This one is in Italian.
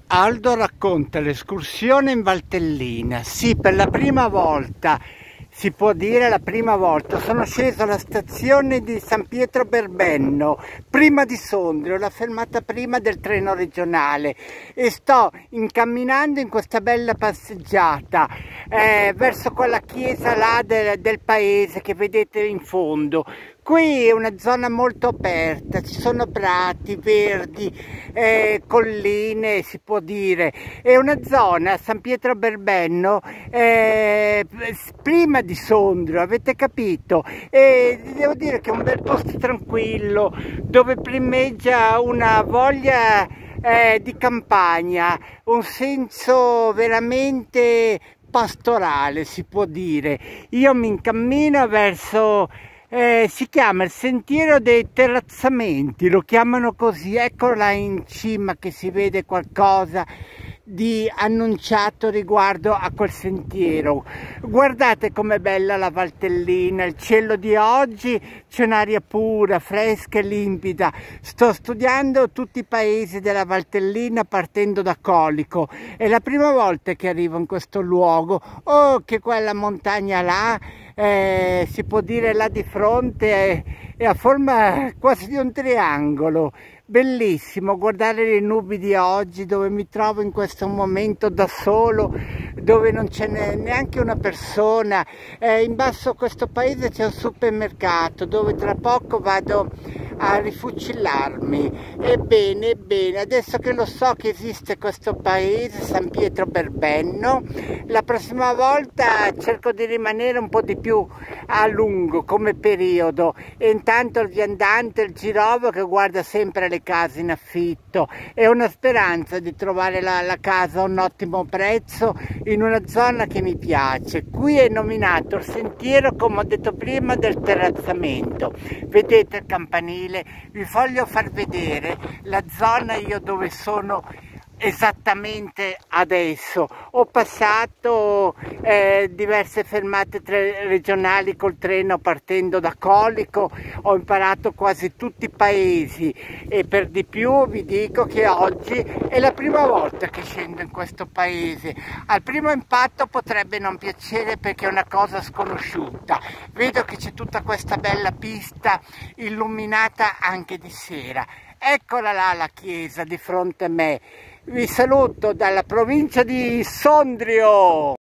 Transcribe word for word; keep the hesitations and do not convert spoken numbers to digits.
Aldo racconta l'escursione in Valtellina. Sì, per la prima volta, si può dire la prima volta, sono sceso alla stazione di San Pietro Berbenno, prima di Sondrio, la fermata prima del treno regionale, e sto incamminando in questa bella passeggiata eh, verso quella chiesa là del, del paese che vedete in fondo. Qui è una zona molto aperta, ci sono prati, verdi, eh, colline, si può dire. È una zona, San Pietro Berbenno, eh, prima di Sondrio, avete capito? E devo dire che è un bel posto tranquillo, dove primeggia una voglia eh, di campagna, un senso veramente pastorale, si può dire. Io mi incammino verso... Eh, si chiama il sentiero dei terrazzamenti, lo chiamano così. Ecco là in cima che si vede qualcosa di annunciato riguardo a quel sentiero. Guardate com'è bella la Valtellina, il cielo di oggi, c'è un'aria pura, fresca e limpida. Sto studiando tutti i paesi della Valtellina partendo da Colico. È la prima volta che arrivo in questo luogo. Oh, che quella montagna là, eh, si può dire là di fronte, è, è a forma quasi di un triangolo. Bellissimo guardare le nubi di oggi, dove mi trovo in questo momento da solo, dove non c'è neanche una persona. Eh, in basso a questo paese c'è un supermercato dove tra poco vado a rifucillarmi. Ebbene, ebbene, adesso che lo so che esiste questo paese, San Pietro Berbenno, la prossima volta cerco di rimanere un po' di più a lungo come periodo, e intanto il viandante, il girovo che guarda sempre le case in affitto, è una speranza di trovare la, la casa a un ottimo prezzo in una zona che mi piace. Qui è nominato il sentiero, come ho detto prima, del terrazzamento. Vedete il campanile? Vi voglio far vedere la zona io dove sono esattamente adesso. Ho passato eh, diverse fermate regionali col treno partendo da Colico, ho imparato quasi tutti i paesi, e per di più vi dico che oggi è la prima volta che scendo in questo paese. Al primo impatto potrebbe non piacere perché è una cosa sconosciuta. Vedo che c'è tutta questa bella pista illuminata anche di sera. Eccola là la chiesa di fronte a me. Vi saluto dalla provincia di Sondrio.